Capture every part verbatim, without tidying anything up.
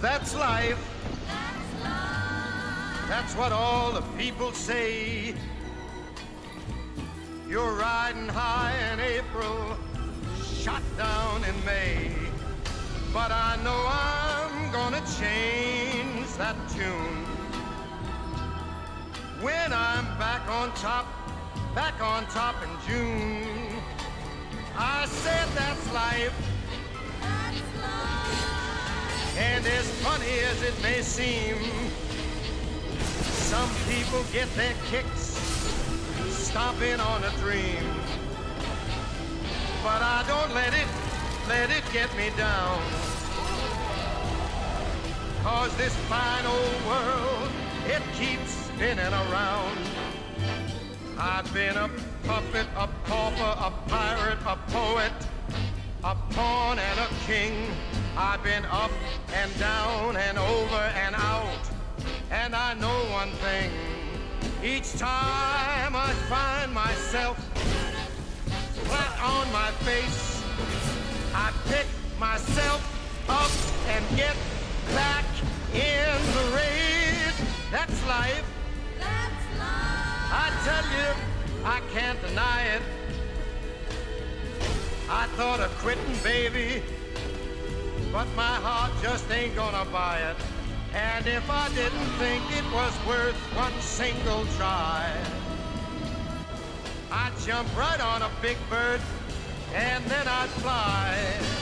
That's life. That's life. That's what all the people say. You're riding high in April, shot down in May. But I know I'm gonna change that tune when I'm back on top, back on top in June. I said that's life. That's life. And as funny as it may seem, some people get their kicks stomping on a dream. But I don't let it, let it get me down. 'Cause this fine old world, it keeps spinning around. I've been a puppet, a pauper, a pirate, a poet, a pawn and a king. I've been up and down and over and out. And I know one thing, each time I find myself flat on my face, I pick myself up and get back in the race. That's life. That's life. I tell you, I can't deny it. I thought of quitting, baby, but my heart just ain't gonna buy it. And if I didn't think it was worth one single try, I'd jump right on a big bird and then I'd fly.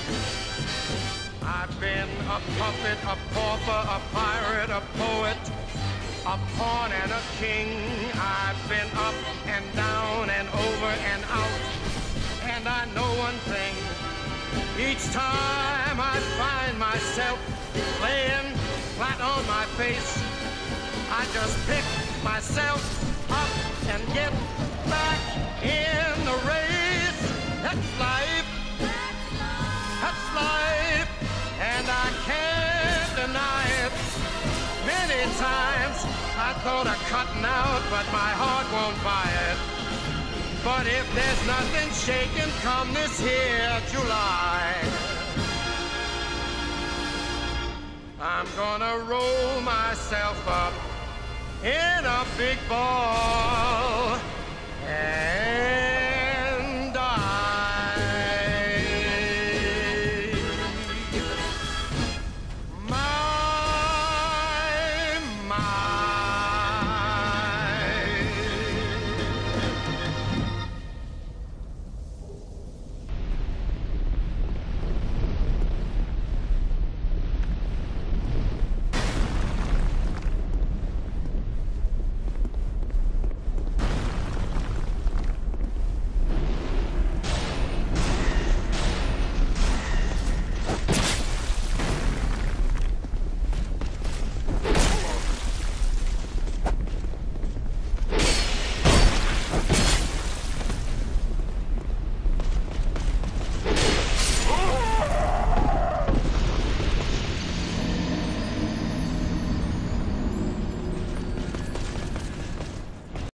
I've been a puppet, a pauper, a pirate, a poet, a pawn and a king. I've been up and down and over and out. And I know one thing, each time I find myself laying flat on my face, I just pick myself up and get back in the race. That's life. That's life. And I can't deny it. Many times I thought of cutting out, but my heart won't buy it. But if there's nothing shaking come this here July, I'm gonna roll myself up in a big ball and